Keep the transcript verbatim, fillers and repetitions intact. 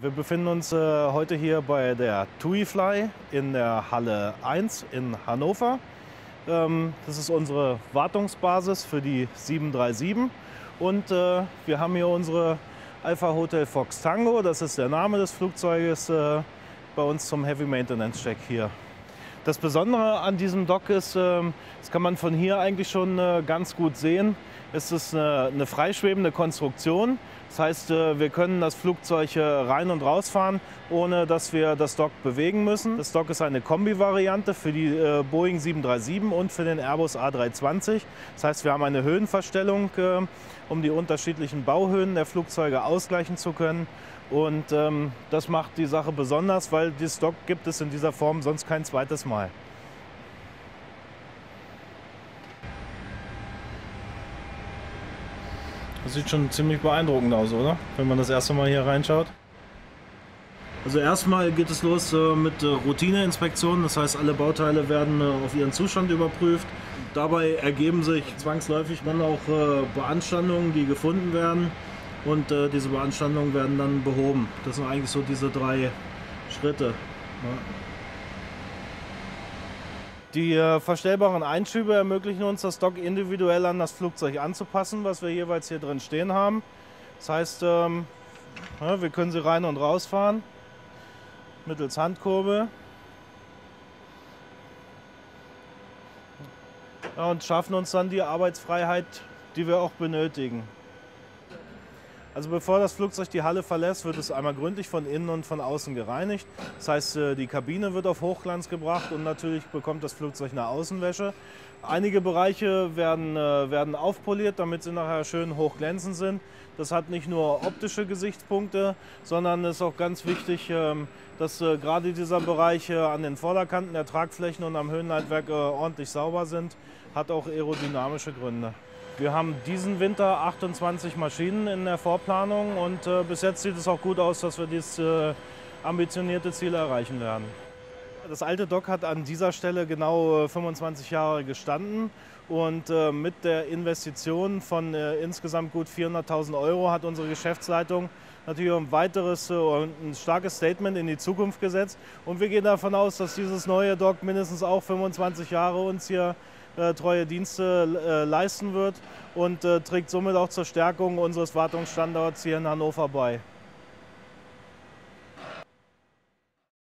Wir befinden uns äh, heute hier bei der TUI Fly in der Halle eins in Hannover. Ähm, das ist unsere Wartungsbasis für die sieben drei sieben und äh, wir haben hier unsere Alpha Hotel Fox Tango, das ist der Name des Flugzeuges, äh, bei uns zum Heavy Maintenance Check hier. Das Besondere an diesem Dock ist, äh, das kann man von hier eigentlich schon äh, ganz gut sehen, es ist eine, eine freischwebende Konstruktion. Das heißt, wir können das Flugzeug rein und rausfahren, ohne dass wir das Dock bewegen müssen. Das Dock ist eine Kombi-Variante für die Boeing sieben drei sieben und für den Airbus A drei zwanzig. Das heißt, wir haben eine Höhenverstellung, um die unterschiedlichen Bauhöhen der Flugzeuge ausgleichen zu können. Und ähm, das macht die Sache besonders, weil dieses Dock gibt es in dieser Form sonst kein zweites Mal. Das sieht schon ziemlich beeindruckend aus, oder? Wenn man das erste Mal hier reinschaut. Also erstmal geht es los äh, mit äh, Routineinspektionen, das heißt, alle Bauteile werden äh, auf ihren Zustand überprüft. Dabei ergeben sich zwangsläufig dann auch äh, Beanstandungen, die gefunden werden, und äh, diese Beanstandungen werden dann behoben. Das sind eigentlich so diese drei Schritte. Ja. Die äh, verstellbaren Einschübe ermöglichen uns, das Dock individuell an das Flugzeug anzupassen, was wir jeweils hier drin stehen haben. Das heißt, ähm, ja, wir können sie rein und rausfahren mittels Handkurbel, ja, und schaffen uns dann die Arbeitsfreiheit, die wir auch benötigen. Also bevor das Flugzeug die Halle verlässt, wird es einmal gründlich von innen und von außen gereinigt. Das heißt, die Kabine wird auf Hochglanz gebracht und natürlich bekommt das Flugzeug eine Außenwäsche. Einige Bereiche werden, äh, werden aufpoliert, damit sie nachher schön hochglänzend sind. Das hat nicht nur optische Gesichtspunkte, sondern es ist auch ganz wichtig, äh, dass äh, gerade dieser Bereich äh, an den Vorderkanten der Tragflächen und am Höhenleitwerk äh, ordentlich sauber sind. Hat auch aerodynamische Gründe. Wir haben diesen Winter achtundzwanzig Maschinen in der Vorplanung und äh, bis jetzt sieht es auch gut aus, dass wir dieses äh, ambitionierte Ziel erreichen werden. Das alte Dock hat an dieser Stelle genau äh, fünfundzwanzig Jahre gestanden und äh, mit der Investition von äh, insgesamt gut vierhunderttausend Euro hat unsere Geschäftsleitung natürlich ein weiteres äh, ein starkes Statement in die Zukunft gesetzt, und wir gehen davon aus, dass dieses neue Dock mindestens auch fünfundzwanzig Jahre uns hier Äh, treue Dienste äh, leisten wird und äh, trägt somit auch zur Stärkung unseres Wartungsstandorts hier in Hannover bei.